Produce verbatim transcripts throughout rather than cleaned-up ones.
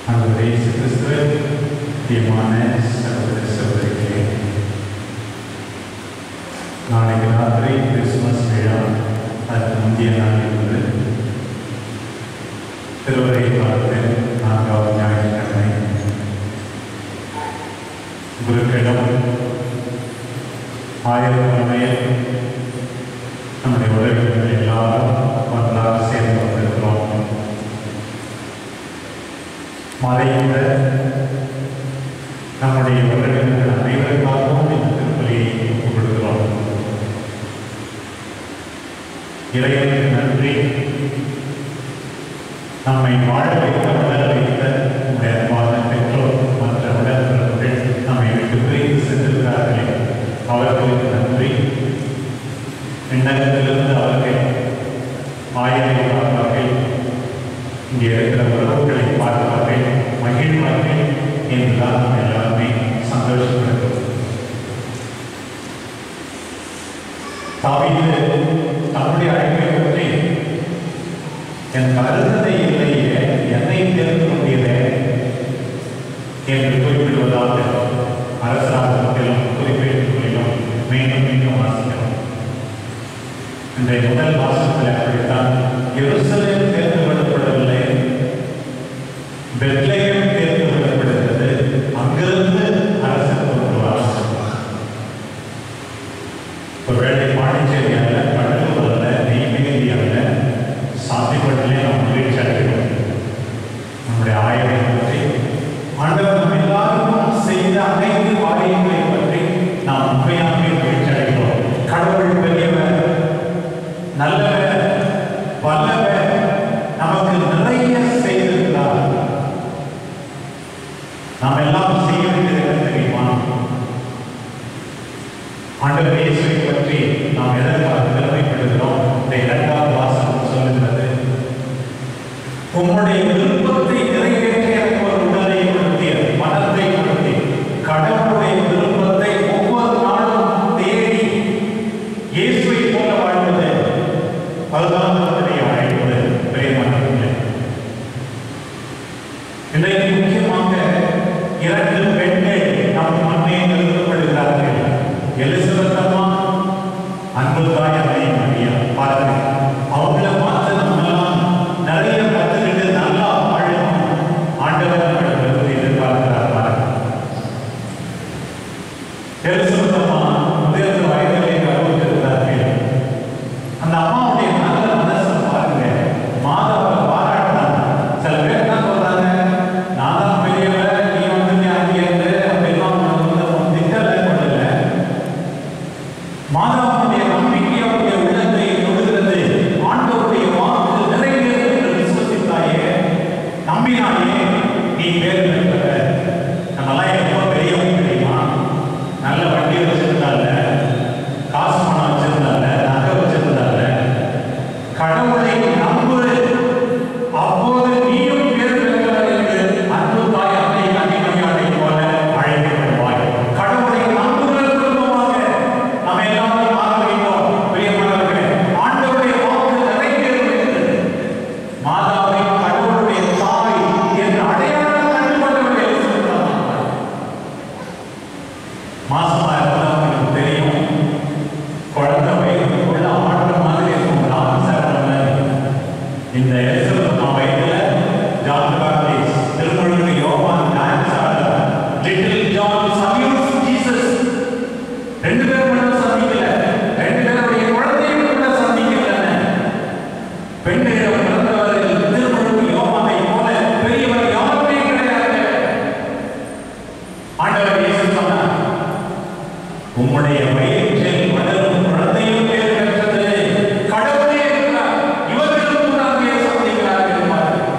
Archdiocese கிறிஸ்துவின் பிரியமான சகோதர சகோதரிகளே, நாளைக்கு ராத்திரி கிறிஸ்துமஸ் விழா. அதுக்கு முந்தைய நாளிலிருந்து திருவரை காலத்தில் நான்காவது ஞாயிற்றுக்கிழமை குருக்களிடம் ஆயிரக்கிழமையில் நம்முடைய உறவினர்கள் எல்லாரும் ஒன்றாக சேர்ந்து வந்திருக்கிறோம். மறைந்த நம்முடைய உறவினர்கள் அனைவருக்காகவும் இந்த திருப்பலியை ஒப்புக் கொடுக்கிறோம். இறைவனுக்கு நன்றி. நம்மை வாழ வைத்த வளர வைத்த நம்முடைய அன்பான பெற்றோர் மற்ற உடன்பிறப்புகள் நம்மை விட்டு பிரிந்து சென்றிருக்கிறார்களே, அவர்களுக்கு நன்றி. விண்ணகத்திலிருந்து அவர்கள் ஆயிரம் பார்ப்பார்கள், இங்கே இருக்கிற உறவுகளை பார்ப்பார்கள், மகிழ்வார்கள் என்றுதான் நம்ம எல்லாருமே சந்தோஷப்படுகிறோம். தாவீது தன்னுடைய அழைப்பை பற்றி என் கருத்ததை இல்லையே, என்னை தெரிந்து கொண்டீரே என்று குறிப்பிடுவதாக அரசாங்கத்திலும் குறிப்பேடுகளிலும் மீண்டும் மீண்டும் வாசிக்கிறோம். இன்றைய முதல் வாசகத்தில் அப்படித்தான் எருசலேம் தேர்ந்து கொள்ளப்படவில்லை, பெத்லகேம் தேர்ந்து கொள்ளப்படுகிறது, அங்கிருந்து அரசர் தோன்றுவார். ஒருவேளை பாண்டிச்சேரி அல்ல, கடலூர் அல்ல, நெய்வேலி அல்ல, சாத்திப்பட்டிலே நாம் மகிழ்ச்சி அடைகிறோம். நம்முடைய ஆயரை பற்றி, ஆண்டவர் நம்ம எல்லாருக்கும் செய்த அனைத்து வாரியங்களை பற்றி நாம் உண்மையாகவே மகிழ்ச்சி அடைகிறோம். கடவுள் பெரியவர், நல்லவர், வல்லவர், நமக்கு நிறைய செய்திருக்கிறார். நாம் எல்லாம் செய்ய வேண்டியது தெரியுமா? ஆண்டவர் இயேசுவை பற்றி நாம் எதற்காக பெருமைப்படுகிறோம்? இந்த இரண்டாவது வாசகம் சொல்லுகிறது, உம்முடைய விருப்பத்தை நிறைவேற்ற எனக்கு ஒரு உடலை கொடுத்தீ, மனத்தை கொடுத்தீ. கடவுளுடைய விருப்பத்தை ஒவ்வொரு நாளும் தேடி இயேசுவை போல வாழ்வது, அதுதான் அதனை அழைப்பது. பிரியமானவர்களே, இன்றைக்கு முக்கியமாக இரண்டு பெண்கள் நம் முன்னே நிறுத்தப்படுகிறார்கள். எலிசபெத் அம்மா, அன்பு தாய் அன்னை மரியா. பாருங்க, அவங்கள பார்த்து நம்மெல்லாம் நிறைய கற்றுக்கிட்டு நல்லா வாழணும். ஆண்டவர் நம்மளை எதிர்பார்க்கிறார். பாருங்க, எலிசபெத் அம்மா முதிர்ந்த வயதிலே கருவுற்றிருந்தார்கள். அந்த அம்மாவுடைய நல்ல மனசை பாருங்க, மாதாவை பாராட்டினாங்க. சில பேர் என்ன சொல்றாங்க, நான் தான் பெரியவர், நீ வந்து அங்கேருந்து அப்படிலாம் திட்டலை பண்ணல. மாதாவுடைய நம்பிக்கை அவருடைய உள்ளத்தை தொடுகிறது. ஆண்டவருடைய வாக்கு நிறைவேறும் என்று விசுவசித்தாயே, நம்பினாயே, நீ பேர் பெற்ற. நம்மெல்லாம் எப்போ பெரியவங்க தெரியுமா? நல்ல வண்டி வச்சிருந்தால, காசு பணம் வச்சிருந்தால, நகை வச்சிருந்தால, கடவுளை நம்பு, அப்போது நீயும் பேர் பெற்றவர் என்று அன்பு தாய் அன்னை கன்னிமரியாதை போல அழைக்கப்படுவாய். கடவுளை நம்புகிற குடும்பமாக நம்ம எல்லாரும் மாற வேண்டும். பிரியமானவர்களே, ஆண்டவருடைய வாக்கு நிறைவேறும் என்று மாதாவை கடவுளுடைய தாய் என்று அடையாளம் கண்டுகொண்டவர்கள் எலிசபெத். மாசமா இருந்தவங்களுக்கு தெரியும், குழந்தை வயதுக்குள்ள ஆடுற மாதிரி இருக்கும். இந்த எலிசபெத் வயதுல ஜான் பாப்டிஸ்ட், திருமுழுக்கு யோவான் டான்ஸ் ஆட, லிட்டில் ஜான் சல்யூட்ஸ் ஜீசஸ். ரெண்டு பேரும் மட்டும் சந்திக்கல, ரெண்டு பேருடைய குழந்தையும் கூட சந்திக்கல. பெண்களிடம் பிறந்தவர்கள் திருமுழுக்கு யோவானை போல பெரியவர் யாருமே கிடையாது. ஆண்டவர் இயேசு சொன்னார், உம்முடைய வயிற்றில் வளரும் குழந்தையும் பேர் பெற்றது. கடவுளே இருக்கிறார், இவர்களும் கூட அங்கே சந்திக்கிறார்கள்.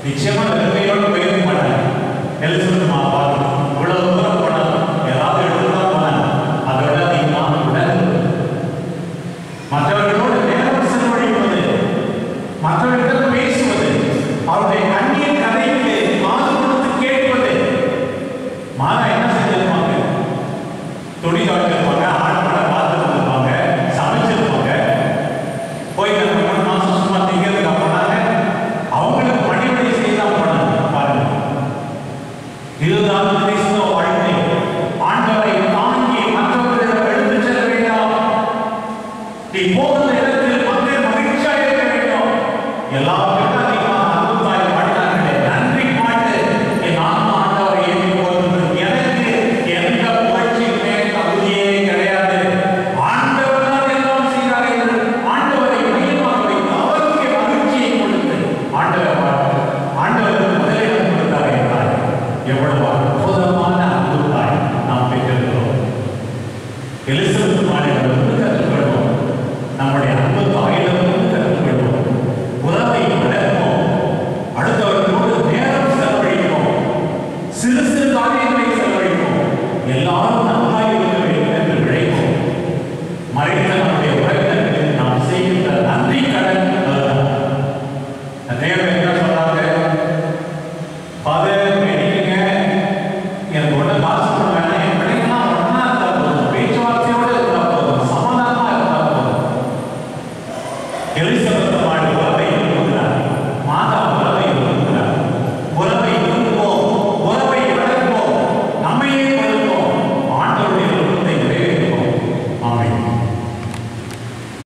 நிச்சயமா வெறுமையோடு போயிருக்க மாட்டாங்க. எலிசபெத் பார்த்து இவ்வளவு தூரம் போனாங்க, ஏதாவது எடுத்துதான் போனாங்க. அதோட அதிகமாக உடல் மற்றவர்களோடு நேரம் செலவழிப்பது, மற்றவர்களிடம் பேசுவது, அவருடைய அந்நிய கதைக்கு காது கொடுத்து கேட்பது. மாறா என்ன செஞ்சிருப்பாங்க? துணி துவைச்சிருப்பாங்க, ஆட்களை பார்த்து வந்திருப்பாங்க, சமைச்சிருப்பாங்க. போய் ரெண்டு மூணு மாசம் சும்மா திங்கிறதுக்கு போனாங்க. அவங்களுக்கு பணிவிடை செய்யலாம் போனாங்க. பாருங்க, இதுதான் கிறிஸ்தவ வாழ்க்கை. ஆண்டவரை தாங்கி மற்றவர்களிடம் எடுத்து செல்ல வேண்டாம். நீ போகிற இடத்தில் மக்கள் மகிழ்ச்சியாக இருக்க வேண்டும். எல்லாருக்கும் அதிகமாக அன்புத்தாய் பாடினார்களே, நன்றி பாட்டு. என் ஆன்மா ஆண்டவரை ஏற்றி போகிறது. எனக்கு எந்த புகழ்ச்சியுமே தகுதியே கிடையாது. ஆண்டவர் தான் எல்லாம் செய்கிறார் என்று ஆண்டவரை மையமாக வைத்து அவருக்கு மகிழ்ச்சியை கொடுத்து ஆண்டவர் ஆண்டவருக்கு முதலிடம் கொடுத்தார் என்றார். எவ்வளவு அற்புதமான அன்புத்தாய் நாம் பெற்றிருக்கிறோம். எலிசபெத் மாநிலத்திலிருந்து கற்றுக்கொள்வோம். நம்முடைய அன்பு தாயிடமிருந்து கற்றுக்கொள்வோம். உறவை வளர்ப்போம். அடுத்தவர்களோடு நேரம் செலவழிப்போம். சிறு சிறு காரியங்களை செலவழிப்போம். எல்லாரும் நன்றாக இருக்க வேண்டும் என்று விளைப்போம். மறைந்த நம்முடைய உறவினர்களுக்கு நாம் செய்கின்ற நன்றி கடன் அதுதான். தேவன் என்ன சொல்றாங்க? ஃபாதர் வேண்டிங்க, எனக்கு ஒண்ணு காசு கொடுங்க, என் பிள்ளைங்களாம் ஒன்னா இருந்தா போதும், பேச்சுவார்த்தையோடு இருந்தா போதும், சமாதானமா இருந்தா போதும். எலிசபெத்